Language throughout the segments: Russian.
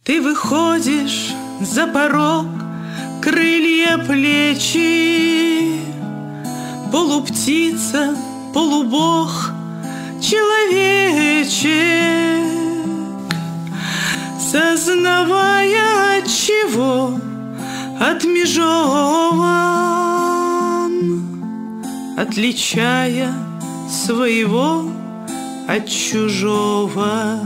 Ты выходишь за порог, крылья, плечи, полуптица, полубог, человечек, сознавая, от чего отмежован, отличая своего от чужого.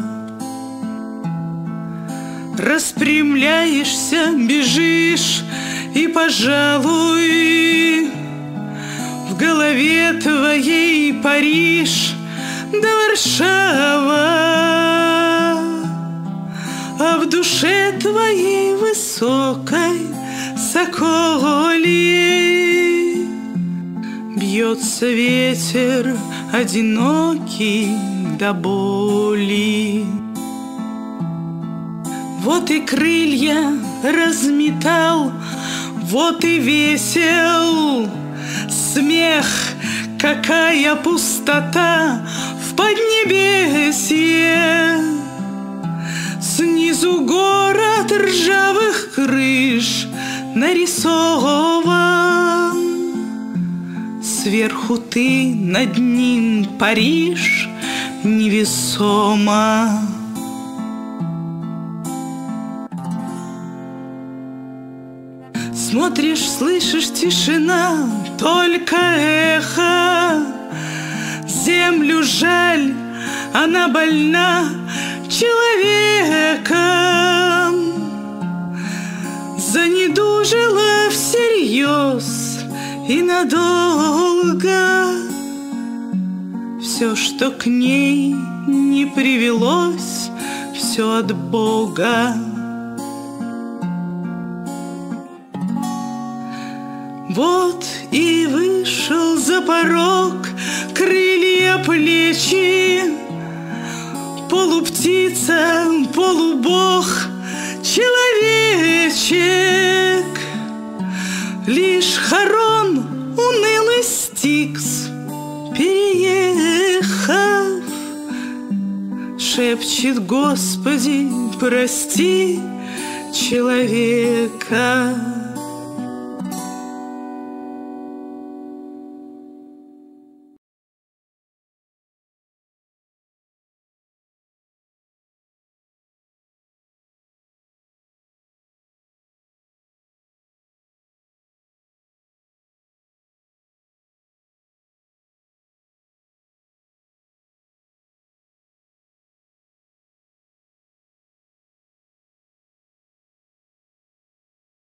Распрямляешься, бежишь, и, пожалуй, в голове твоей Париж да Варшава, а в душе твоей высокой соколе бьется ветер одинокий до боли. Вот и крылья разметал, вот и весел смех, какая пустота в поднебесье. Снизу город ржавых крыш нарисован, сверху ты, над ним Париж невесомо. Смотришь, слышишь, тишина, только эхо. Землю жаль, она больна человеком. Занедужила всерьез и надолго. Все, что к ней не привелось, все от Бога. Вот и вышел за порог, крылья, плечи, полуптица, полубог, человечек. Лишь хорон унылый Стикс, переехав, шепчет: Господи, прости человека.